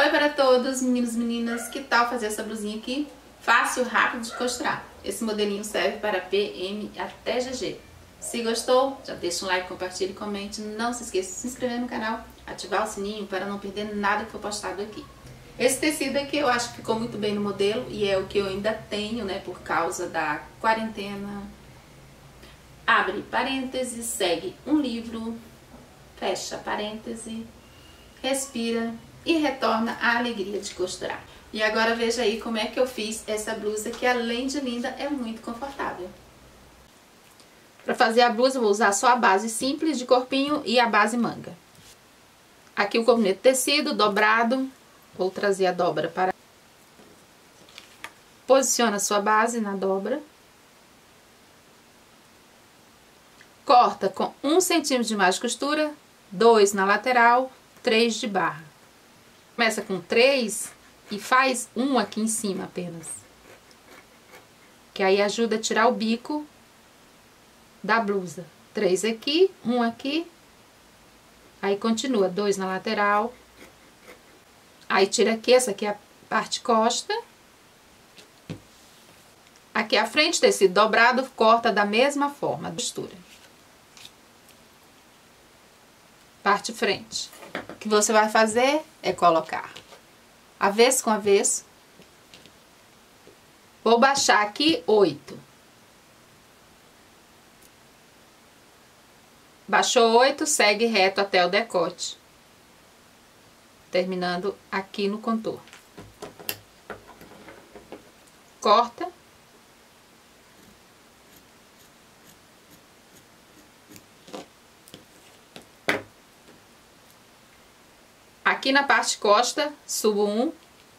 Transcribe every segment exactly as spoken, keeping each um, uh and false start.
Oi para todos, meninos e meninas, que tal fazer essa blusinha aqui? Fácil, rápido de costurar. Esse modelinho serve para P, M até G G. Se gostou, já deixa um like, compartilhe e comente. Não se esqueça de se inscrever no canal, ativar o sininho para não perder nada que for postado aqui. Esse tecido aqui eu acho que ficou muito bem no modelo e é o que eu ainda tenho, né, por causa da quarentena. Abre parêntese, segue um livro, fecha parêntese, respira e retorna à alegria de costurar. E agora veja aí como é que eu fiz essa blusa, que além de linda, é muito confortável. Para fazer a blusa eu vou usar só a base simples de corpinho e a base manga. Aqui o comprimento de tecido dobrado, vou trazer a dobra para... Posiciona a sua base na dobra. Corta com um centímetro de margem de costura, dois na lateral, três de barra. Começa com três e faz um aqui em cima apenas. Que aí ajuda a tirar o bico da blusa. Três aqui, um aqui. Aí continua, dois na lateral. Aí tira aqui, essa aqui é a parte costa. Aqui a frente, tecido dobrado, corta da mesma forma, costura. Parte frente. O que você vai fazer é colocar avesso com avesso. Vou baixar aqui oito. Baixou oito, segue reto até o decote, terminando aqui no contorno. Corta. Aqui na parte costa, subo um,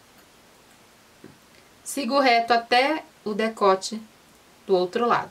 sigo reto até o decote do outro lado.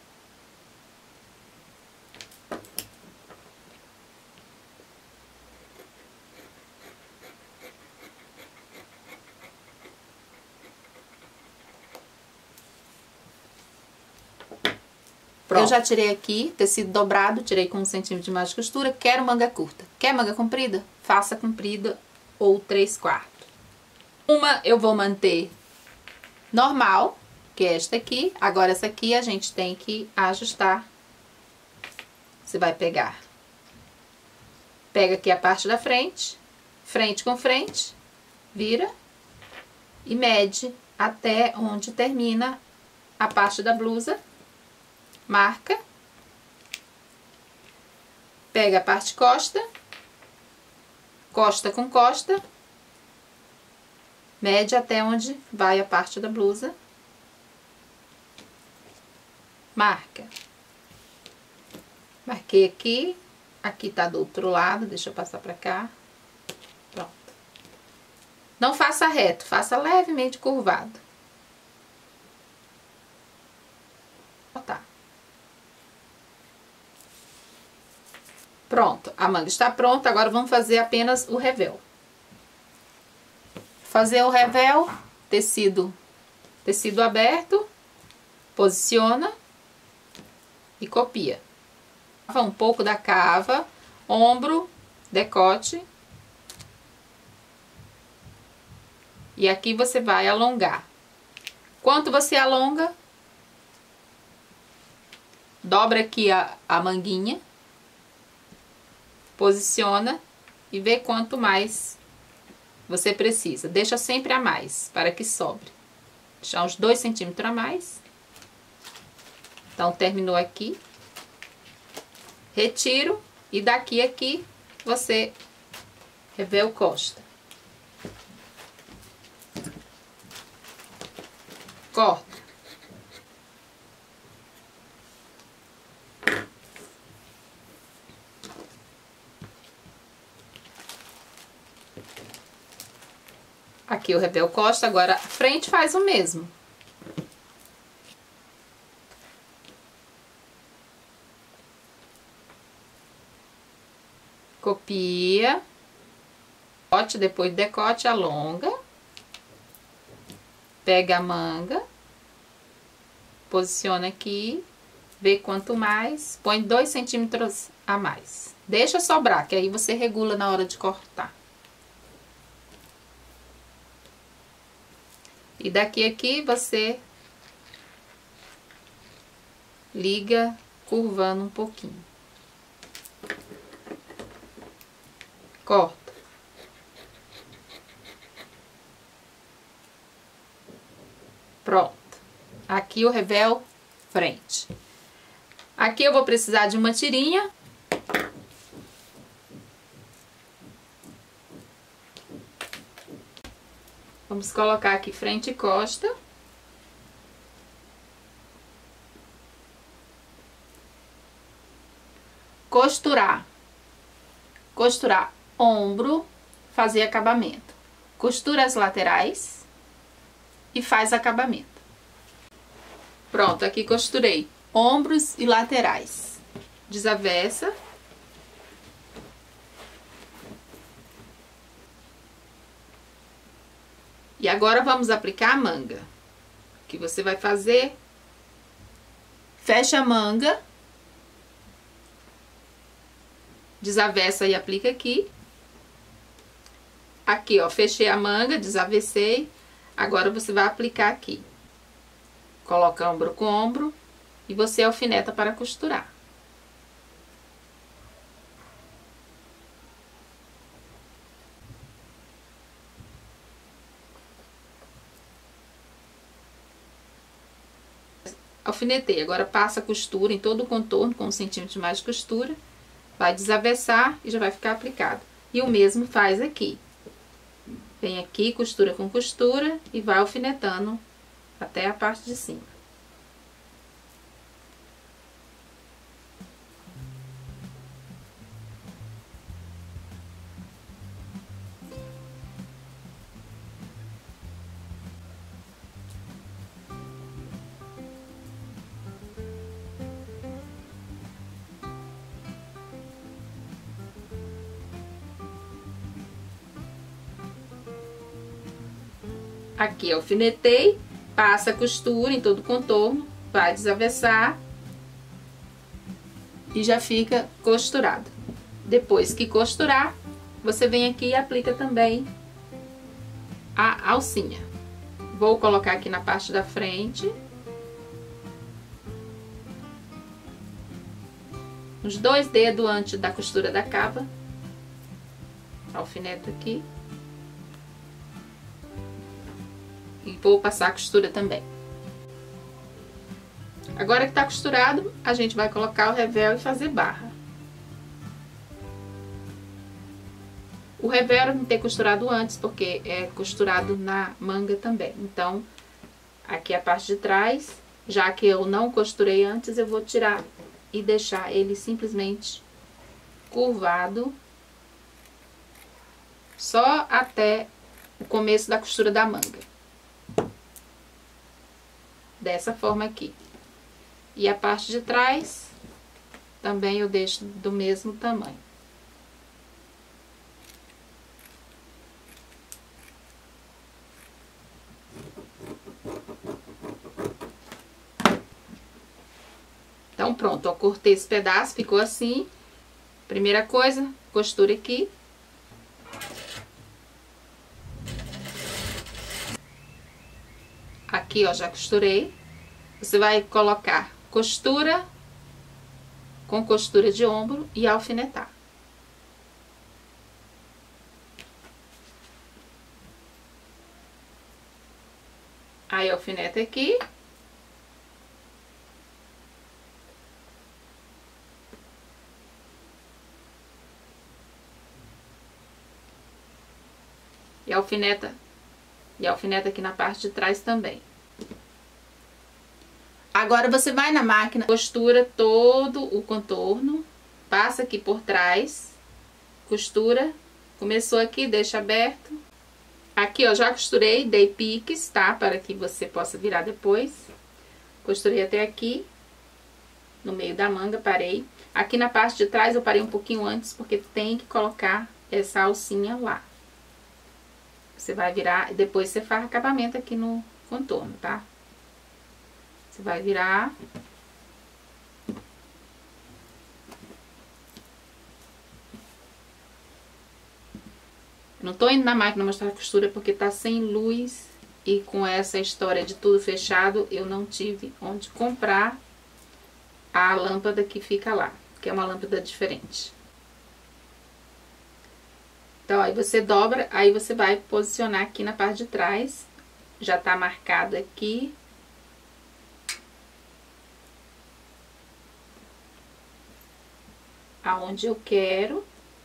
Pronto. Eu já tirei aqui, tecido dobrado, tirei com um centímetro de margem de costura. Quero manga curta. Quer manga comprida? Faça comprida ou três quartos. Uma eu vou manter normal, que é esta aqui. Agora essa aqui a gente tem que ajustar. Você vai pegar. Pega aqui a parte da frente, frente com frente, vira e mede até onde termina a parte da blusa. Marca, pega a parte costa, costa com costa, mede até onde vai a parte da blusa, marca. Marquei aqui, aqui tá do outro lado, deixa eu passar pra cá, pronto. Não faça reto, faça levemente curvado. Tá. Pronto, a manga está pronta, agora vamos fazer apenas o revel. Fazer o revel, tecido, tecido aberto, posiciona e copia. Um pouco da cava, ombro, decote. E aqui você vai alongar. Quanto você alonga, dobra aqui a, a manguinha. Posiciona e vê quanto mais você precisa. Deixa sempre a mais, para que sobre. Deixar uns dois centímetros a mais. Então, terminou aqui. Retiro e daqui a aqui você revel costa. Corta. Aqui o revel costa, agora a frente faz o mesmo. Copia. Decote, depois do decote, alonga. Pega a manga. Posiciona aqui. Vê quanto mais. Põe dois centímetros a mais. Deixa sobrar, que aí você regula na hora de cortar. E daqui a aqui você liga curvando um pouquinho. Corta. Pronto. Aqui o revel frente. Aqui eu vou precisar de uma tirinha. Vamos colocar aqui frente e costa. Costurar. Costurar ombro, fazer acabamento. Costura as laterais e faz acabamento. Pronto, aqui costurei ombros e laterais. Desavessa. E agora vamos aplicar a manga. O que você vai fazer? Fecha a manga. Desavessa e aplica aqui. Aqui, ó, fechei a manga, desavessei. Agora você vai aplicar aqui. Coloca ombro com ombro e você alfineta para costurar. Alfinetei, agora passa a costura em todo o contorno com um centímetro mais de costura. Vai desavessar e já vai ficar aplicado. E o mesmo faz aqui. Vem aqui, costura com costura e vai alfinetando até a parte de cima. Aqui alfinetei, passa a costura em todo o contorno, vai desavessar e já fica costurado. Depois que costurar, você vem aqui e aplica também a alcinha. Vou colocar aqui na parte da frente. Os dois dedos antes da costura da cava. Alfineto aqui. E vou passar a costura também. Agora que tá costurado, a gente vai colocar o revel e fazer barra. O revel eu não ter costurado antes, porque é costurado na manga também. Então, aqui a parte de trás, já que eu não costurei antes, eu vou tirar e deixar ele simplesmente curvado. Só até o começo da costura da manga. Dessa forma aqui. E a parte de trás também eu deixo do mesmo tamanho. Então pronto, ó, cortei esse pedaço, ficou assim. Primeira coisa, costura aqui. Aqui, ó, já costurei. Você vai colocar costura com costura de ombro e alfinetar. Aí, alfineta aqui. E alfineta, e alfineta aqui na parte de trás também. Agora você vai na máquina, costura todo o contorno, passa aqui por trás, costura, começou aqui, deixa aberto. Aqui, ó, já costurei, dei piques, tá? Para que você possa virar depois. Costurei até aqui, no meio da manga, parei. Aqui na parte de trás eu parei um pouquinho antes, porque tem que colocar essa alcinha lá. Você vai virar, depois você faz acabamento aqui no contorno, tá? Você vai virar. Não tô indo na máquina mostrar a costura porque tá sem luz E com essa história de tudo fechado, eu não tive onde comprar a lâmpada que fica lá, que é uma lâmpada diferente. Então, aí você dobra, aí você vai posicionar aqui na parte de trás. Já tá marcado aqui. Aonde eu quero.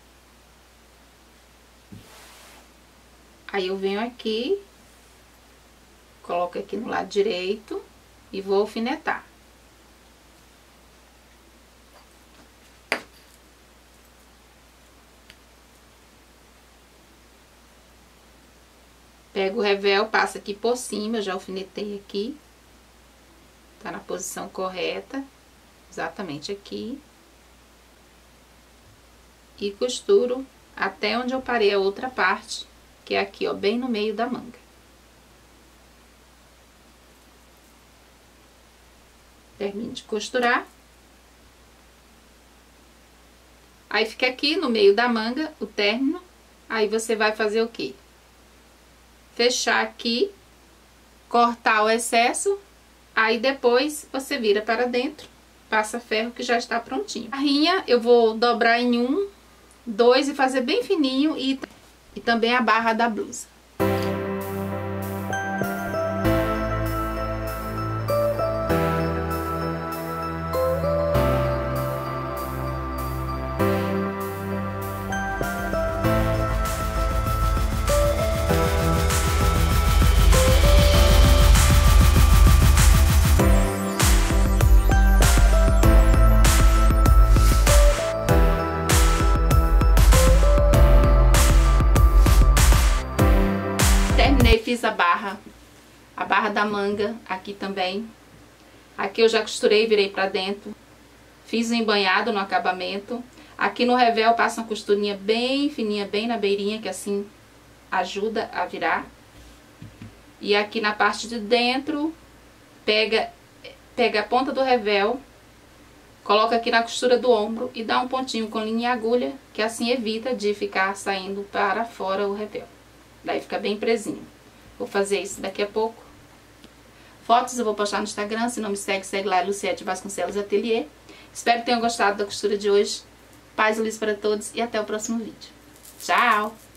Aí eu venho aqui, coloco aqui no lado direito e vou alfinetar. Pego o revel, passo aqui por cima, eu já alfinetei aqui. Tá na posição correta, exatamente aqui. E costuro até onde eu parei a outra parte, que é aqui, ó, bem no meio da manga. Termino de costurar. Aí fica aqui no meio da manga o término. Aí você vai fazer o quê? Fechar aqui, cortar o excesso, aí depois você vira para dentro, passa ferro que já está prontinho. A barrinha eu vou dobrar em um, dois e fazer bem fininho e, e também a barra da blusa. Fiz a barra, a barra da manga aqui também. Aqui eu já costurei, virei pra dentro. Fiz um embanhado no acabamento. Aqui no revel passa uma costurinha bem fininha, bem na beirinha, que assim ajuda a virar. E aqui na parte de dentro, pega, pega a ponta do revel, coloca aqui na costura do ombro e dá um pontinho com linha e agulha, que assim evita de ficar saindo para fora o revel. Daí fica bem presinho. Vou fazer isso daqui a pouco. Fotos eu vou postar no Instagram. Se não me segue, segue lá, Luciete Vasconcelos Ateliê. Espero que tenham gostado da costura de hoje. Paz e luz para todos e até o próximo vídeo. Tchau!